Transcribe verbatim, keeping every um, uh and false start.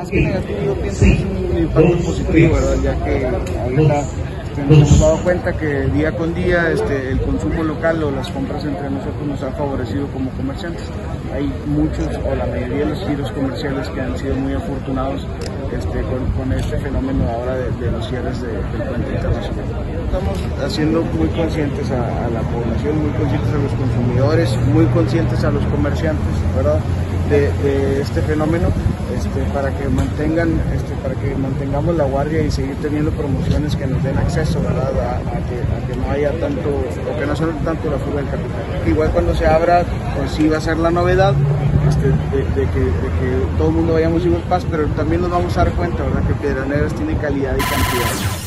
más que negativo, yo pienso que es un impacto positivo, ¿verdad? Ya que ahorita nos hemos dado cuenta que día con día este, el consumo local o las compras entre nosotros nos ha favorecido como comerciantes. Hay muchos o la mayoría de los giros comerciales que han sido muy afortunados este, con, con este fenómeno ahora de, de los cierres de, del puente internacional. Estamos haciendo muy conscientes a, a la población, muy conscientes a los consumidores, muy conscientes a los comerciantes, ¿verdad? De, de este fenómeno, este, para que mantengan, este, para que mantengamos la guardia y seguir teniendo promociones que nos den acceso, ¿verdad? A, a, que, a que no haya tanto, o que no sea tanto la fuga del capital. Igual cuando se abra, pues sí va a ser la novedad este, de, de, que, de que todo el mundo vayamos igual paz, pero también nos vamos a dar cuenta, ¿verdad? Que Pedras Negras tiene calidad y cantidad.